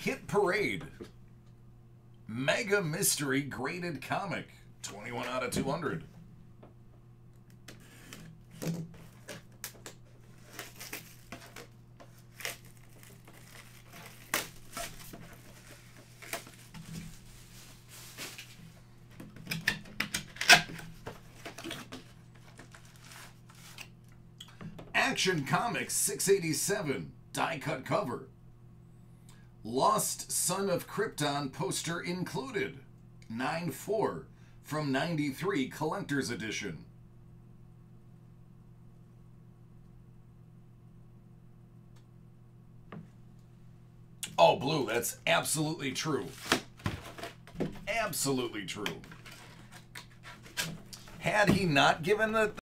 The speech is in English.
Hit Parade. Mega Mystery Graded Comic. 21 out of 200. Action Comics 687, die cut cover. Lost Son of Krypton poster included. 9/4 from 93 Collector's Edition. Oh, Blue, that's absolutely true. Absolutely true. Had he not given the